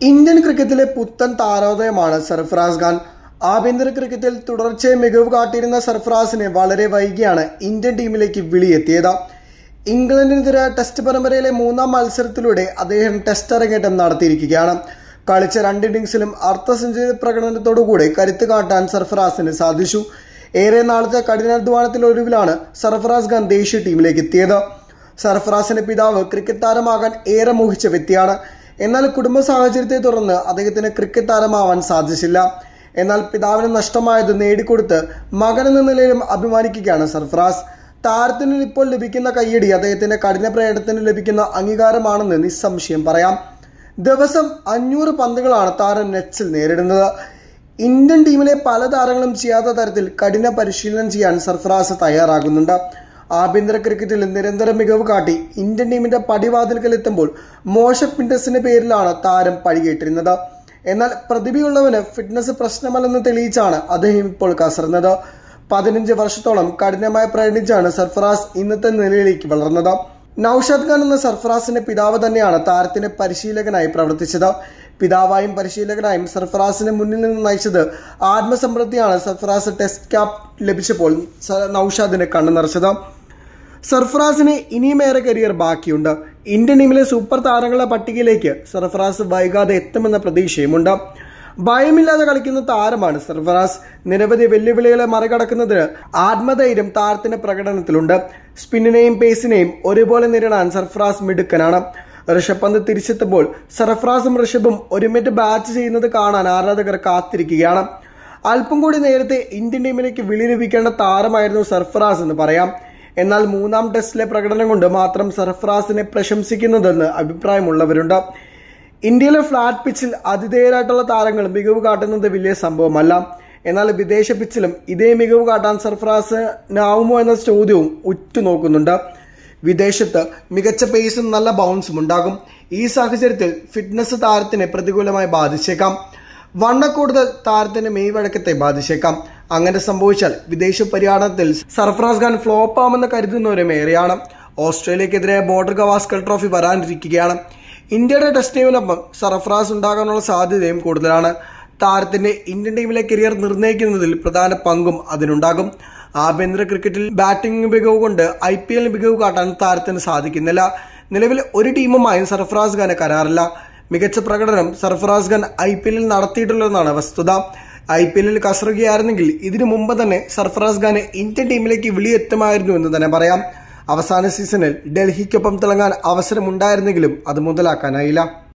Indian ക്രിക്കറ്റിലെ പുത്തൻ താരോദയമാണ് സർഫറാസ് ഖാൻ. ആഭ്യന്തര ക്രിക്കറ്റിൽ തുടർച്ചയായി മികവ് കാട്ടിയിരുന്ന സർഫറാസിനെ വളരെ വൈകിയാണ് ഇന്ത്യൻ ടീമിലേക്ക് വിളിയെത്തിയത്. ഇംഗ്ലണ്ടിനെതിരെ ടെസ്റ്റ് പരമ്പരയിലെ മൂന്നാം മത്സരത്തിലൂടെ അദ്ദേഹം ടെസ്റ്റ് അരങ്ങേറ്റം നടത്തിയിരിക്കുകയാണ്. കളിച്ച 2 ഇന്നിംഗ്സിലും അർദ്ധ സെഞ്ചുറി പ്രകടനത്തോടുകൂടി കരുത്ത് കാട്ടാൻ സർഫറാസിന് സാധിച്ചു. ഏറെ നാളത്തെ കഠിനാധ്വാനത്തിലൊടുവിലാണ് സർഫറാസ് ഖാൻ ദേശീയ ടീമിലേക്ക് എത്തിയത്. സർഫറാസിന്റെ പിതാവ് ക്രിക്കറ്റ് താരമാകാൻ ഏറെ മോഹിച്ച വ്യക്തിയാണ്. എന്നാൽ കുടുംബ സാഹചര്യത്തെ തുടർന്ന് അദ്ദേഹത്തിന് ക്രിക്കറ്റ് താരമാവാൻ സാധിച്ചില്ല. എന്നാൽ പിതാവിന് നഷ്ടമായത് നേടിക്കൊടുത്ത് മകനെന്ന നിലയിലും അഭിമാനിക്കുകയാണ് സർഫറാസ്. താരത്തിന് ഇപ്പോൾ ലഭിക്കുന്ന കയ്യടി അദ്ദേഹത്തിന്റെ കഠിന പ്രയത്നത്തിന് ലഭിക്കുന്ന അംഗീകാരമാണെന്ന് നിസ്സംശയം പറയാം. ദിവസം 500 പന്തുകളാണ് താരം നെറ്റ്സിൽ നേരിടുന്നത്. ഇന്ത്യൻ ടീമിലെ പല താരങ്ങളും ചെയ്യാത്ത തരത്തിൽ കഠിന പരിശീലനം ചെയ്യാൻ സർഫറാസ് തയ്യാറാകുന്നുണ്ട്. ആഭ്യന്തര ക്രിക്കറ്റിൽ നിരന്തരം മികവ് കാട്ടി ഇന്ത്യൻ ടീമിന്റെ പടിവാതിൽക്കൽ എത്തുമ്പോൾ മോശം ഫിറ്റ്നസിന്റെ പേരിലാണ് താരം പഴികേട്ടിരുന്നത്. എന്നാൽ പ്രതിഭയുള്ളവന് ഫിറ്റ്നസ് പ്രശ്നമല്ലെന്ന് തെളിയിച്ചാണ് അദ്ദേഹം ഇപ്പോൾ കസറുന്നത്. 15 വർഷത്തോളം കഠിനമായി പ്രയത്നിച്ചാണ് സർഫറാസ് ഇന്നത്തെ നിലയിലേക്ക് വളർന്നത്. നൌഷാദ് ഖാൻ എന്ന സർഫറാസിന്റെ പിതാവ് തന്നെയാണ് താരത്തിന് പരിശീലകനായി പ്രവർത്തിച്ചത്. പിതാവായും പരിശീലകനായും സർഫറാസിന് മുന്നിൽ നിന്ന് നയിച്ചത് ആത്മസംതൃപ്തിയാണ്. സർഫറാസ് ടെസ്റ്റ് ക്യാപ്പ് ലഭിച്ചപ്പോൾ നൌഷാദിന് കണ്ണു നിറച്ചത്. സർഫറാസിന് ഇനിയും ഏറെ കരിയർ ബാക്കിയുണ്ട്. ഇന്ത്യൻ ടീമിലെ സൂപ്പർ താരങ്ങളുടെ പട്ടികയിലേക്ക് സർഫറാസ് വൈകാതെ എത്തുമെന്ന പ്രതീക്ഷയുമുണ്ട്. ഭയമില്ലാതെ കളിക്കുന്ന താരമാണ് സർഫറാസ്. നിരവധി വെല്ലുവിളികളെ മറികടക്കുന്നതിന് ആത്മധൈര്യം താരത്തിന്റെ പ്രകടനത്തിലുണ്ട്. സ്പിന്നിനെയും പേസിനെയും ഒരുപോലെ നേരിടാൻ സർഫറാസ് മിടുക്കനാണ്. ഋഷഭ് പന്ത് തിരിച്ചെത്തുമ്പോൾ സർഫറാസും ഋഷഭും ഒരുമിച്ച് ബാറ്റ് ചെയ്യുന്നത് കാണാൻ ആരാധകർ കാത്തിരിക്കുകയാണ്. അല്പം കൂടി നേരത്തെ ഇന്ത്യൻ ടീമിലേക്ക് വിളി ലഭിക്കേണ്ട താരമായിരുന്നു സർഫറാസ് എന്ന് പറയാം. എന്നാൽ 3ാം ടെസ്റ്റിലെ പ്രകടനം കൊണ്ട് മാത്രം സർഫറാസിനെ പ്രശംസിക്കുന്നതെന്ന് അഭിപ്രായമുള്ളവരുണ്ട്. ഇന്ത്യയിലെ ഫ്ലാറ്റ് പിച്ചിൽ ആതിഥേയരായിട്ടുള്ള താരങ്ങൾ മികവ് കാട്ടുന്നത് വലിയ സംഭവമല്ല. എന്നാൽ വിദേശ പിച്ചിലും ഇതേ മികവ് കാട്ടാൻ സർഫറാസിനാവുമോ എന്ന ചോദ്യവും ഉറ്റുനോക്കുന്നുണ്ട്. വിദേശത്ത് മികച്ച പേസും നല്ല ബൗൺസും ഉണ്ടാകും. ഈ സാഹചര്യത്തിൽ ഫിറ്റ്നസ് താരത്തിനെ പ്രതികൂലമായി ബാധിച്ചേക്കാം. വണ്ണക്കൂടുതൽ താരത്തിന് മെയ് വഴക്കത്തെ ബാധിച്ചേക്കാം. അങ്ങനെ സംഭവിച്ചാൽ വിദേശ പര്യടനത്തിൽ സർഫറാസ് ഖാൻ ഫ്ലോപ്പ് ആവുമെന്ന് കരുതുന്നവരും ഏറെയാണ്. ഓസ്ട്രേലിയക്കെതിരെ ബോർഡർ ഗവാസ്കർ ട്രോഫി വരാനിരിക്കുകയാണ്. ഇന്ത്യയുടെ ടെസ്റ്റ് ടീമിനൊപ്പം സർഫറാസ് ഉണ്ടാകാനുള്ള സാധ്യതയും കൂടുതലാണ്. താരത്തിന്റെ ഇന്ത്യൻ ടീമിലെ കരിയർ നിർണ്ണയിക്കുന്നതിൽ പ്രധാന പങ്കും അതിനുണ്ടാകും. ആഭ്യന്തര ക്രിക്കറ്റിൽ ബാറ്റിംഗ് മികവ് കൊണ്ട് IPL മികവ് കാട്ടാൻ താരത്തിന് സാധിക്കുന്നില്ല. നിലവിൽ ഒരു ടീമുമായും സർഫറാസ് ഖാന് കരാറില്ല. മികച്ച പ്രകടനം സർഫറാസ് ഖാൻ IPL നടത്തിയിട്ടുള്ളതെന്നാണ് വസ്തുത. IPL കസറുകയായിരുന്നെങ്കിൽ ഇതിനു മുമ്പ് തന്നെ സർഫറാസ് ഖാന് ഇന്ത്യൻ ടീമിലേക്ക് വിളിയെത്തുമായിരുന്നു എന്ന് തന്നെ പറയാം. അവസാന സീസണിൽ ഡൽഹിക്കൊപ്പം തിളങ്ങാൻ അവസരമുണ്ടായിരുന്നെങ്കിലും അത് മുതലാക്കാനായില്ല.